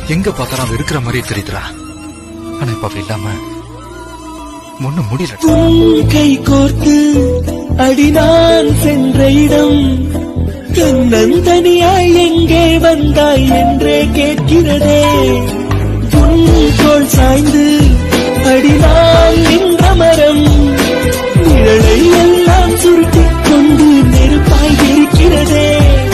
எங்க பார்த்தாலும் அவ இருக்கிற மாதிரியே தெரியுதுடா. ஆனா இப்ப அவ இல்லாம ஒண்ணு முடியல. கை கோர்த்து அடினான் சென்ற இடம் தன்னந்தனியாய் எங்கே வந்தாய் என்றே கேட்கிறதே. தோள் சாய்ந்து அடினான்